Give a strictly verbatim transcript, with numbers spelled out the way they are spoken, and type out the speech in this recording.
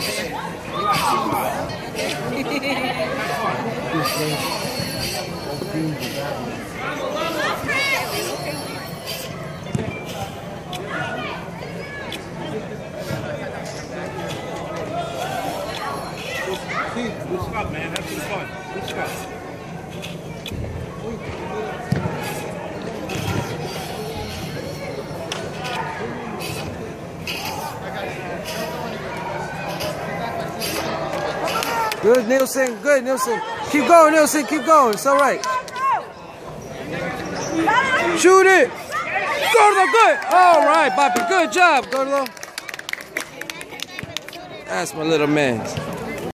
Loosen up, man. Have some fun. Loosen up. Good, Nielsen. Good, Nielsen. Keep going, Nielsen. Keep going. It's all right. Shoot it. Gordo, good. All right, Papi. Good job, Gordo. That's my little man.